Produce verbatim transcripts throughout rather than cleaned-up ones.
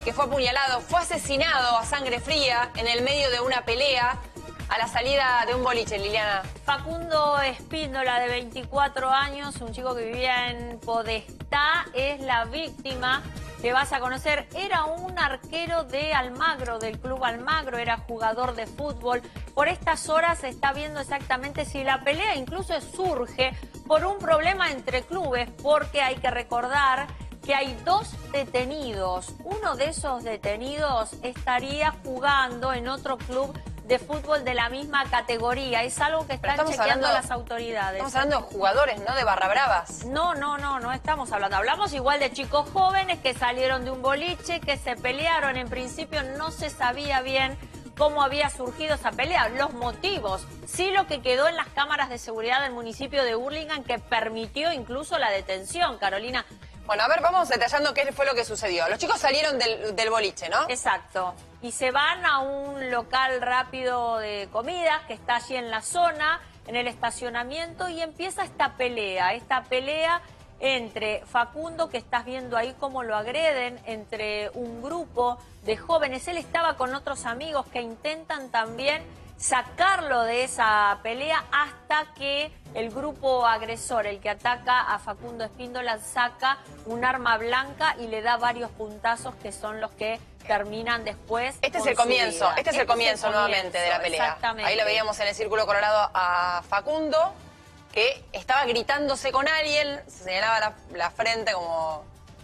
que fue apuñalado, fue asesinado a sangre fría en el medio de una pelea a la salida de un boliche, Liliana. Facundo Espíndola, de veinticuatro años, un chico que vivía en Podestá, es la víctima que vas a conocer. Era un arquero de Almagro, del club Almagro, era jugador de fútbol. Por estas horas se está viendo exactamente si la pelea incluso surge por un problema entre clubes, porque hay que recordar que hay dos detenidos. Uno de esos detenidos estaría jugando en otro club de fútbol de la misma categoría. Es algo que están chequeando hablando, las autoridades. Estamos hablando de jugadores, ¿no? De barra bravas. No, no, no, no estamos hablando. Hablamos igual de chicos jóvenes que salieron de un boliche, que se pelearon. En principio no se sabía bien cómo había surgido esa pelea, los motivos. Sí, lo que quedó en las cámaras de seguridad del municipio de Hurlingham, que permitió incluso la detención, Carolina. Bueno, a ver, vamos detallando qué fue lo que sucedió. Los chicos salieron del, del boliche, ¿no? Exacto. Y se van a un local rápido de comidas que está allí en la zona, en el estacionamiento, y empieza esta pelea, esta pelea entre Facundo, que estás viendo ahí cómo lo agreden, entre un grupo de jóvenes. Él estaba con otros amigos que intentan también sacarlo de esa pelea hasta que el grupo agresor, el que ataca a Facundo Espíndola, saca un arma blanca y le da varios puntazos que son los que terminan después. Este es el comienzo, este es el comienzo nuevamente de la pelea. Exactamente. Ahí lo veíamos en el círculo colorado a Facundo, que estaba gritándose con alguien, se señalaba la, la frente como...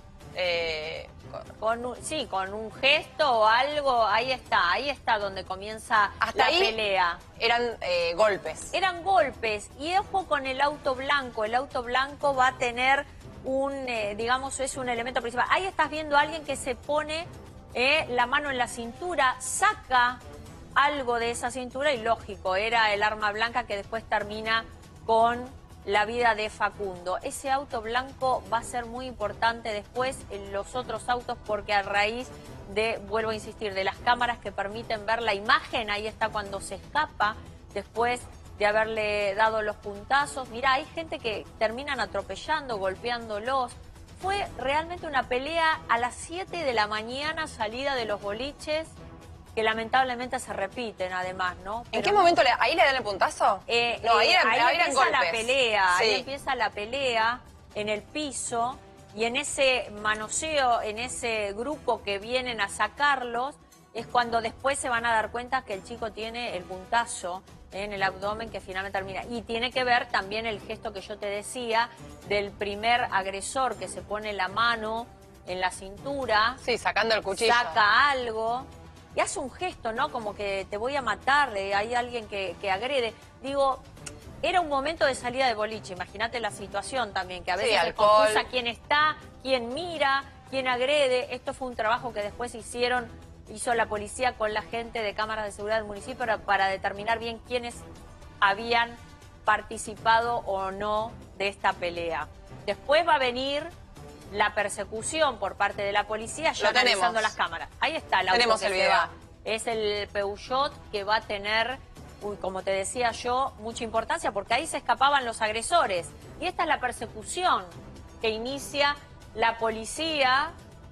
Eh, Con un, sí, con un gesto o algo, ahí está, ahí está donde comienza hasta la ahí pelea. Eran eh, golpes. Eran golpes, y ojo con el auto blanco, el auto blanco va a tener un, eh, digamos, es un elemento principal. Ahí estás viendo a alguien que se pone eh, la mano en la cintura, saca algo de esa cintura y lógico, era el arma blanca que después termina con la vida de Facundo. Ese auto blanco va a ser muy importante después en los otros autos, porque a raíz de, vuelvo a insistir, de las cámaras que permiten ver la imagen, ahí está cuando se escapa después de haberle dado los puntazos. Mirá, hay gente que terminan atropellando, golpeándolos. Fue realmente una pelea a las siete de la mañana, salida de los boliches, que lamentablemente se repiten además, ¿no? Pero, ¿en qué momento le, ahí le dan el puntazo? Eh, no, ahí, eh, eran, ahí ahí eran empieza golpes. la pelea, sí. ahí empieza la pelea en el piso, y en ese manoseo, en ese grupo que vienen a sacarlos, es cuando después se van a dar cuenta que el chico tiene el puntazo en el abdomen que finalmente termina. Y tiene que ver también el gesto que yo te decía del primer agresor, que se pone la mano en la cintura. Sí, sacando el cuchillo. Saca algo y hace un gesto, ¿no? Como que te voy a matar, eh, hay alguien que, que agrede. Digo, era un momento de salida de boliche, imagínate la situación también, que a veces sí, se alcohol. confusa quién está, quién mira, quién agrede. Esto fue un trabajo que después hicieron, hizo la policía con la gente de cámaras de seguridad del municipio para, para determinar bien quiénes habían participado o no de esta pelea. Después va a venir la persecución por parte de la policía, ya analizando las cámaras. Ahí está el auto tenemos que el se video. va. Es el Peugeot, que va a tener, uy, como te decía yo, mucha importancia, porque ahí se escapaban los agresores. Y esta es la persecución que inicia la policía,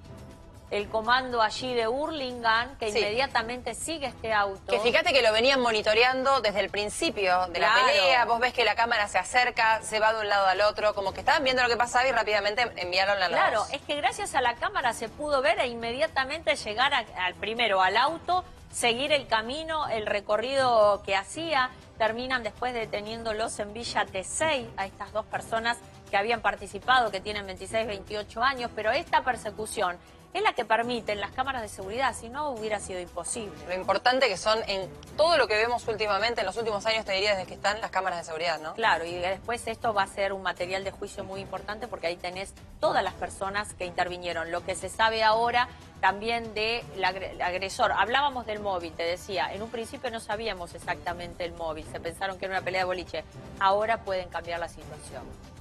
el comando allí de Hurlingham, que sí, inmediatamente sigue este auto. Que fíjate que lo venían monitoreando desde el principio de claro. la pelea. Vos ves que la cámara se acerca, se va de un lado al otro, como que estaban viendo lo que pasaba y rápidamente enviaron la Claro, voz. es que gracias a la cámara se pudo ver e inmediatamente llegar a, al primero al auto, seguir el camino, el recorrido que hacía. Terminan después deteniéndolos en Villa Tesey, a estas dos personas que habían participado, que tienen veintiséis, veintiocho años, pero esta persecución es la que permiten las cámaras de seguridad, si no hubiera sido imposible. Lo importante que son en todo lo que vemos últimamente, en los últimos años, te diría, desde que están las cámaras de seguridad, ¿no? Claro, y después esto va a ser un material de juicio muy importante, porque ahí tenés todas las personas que intervinieron. Lo que se sabe ahora también del agresor. Hablábamos del móvil, te decía, en un principio no sabíamos exactamente el móvil, se pensaron que era una pelea de boliche. Ahora pueden cambiar la situación.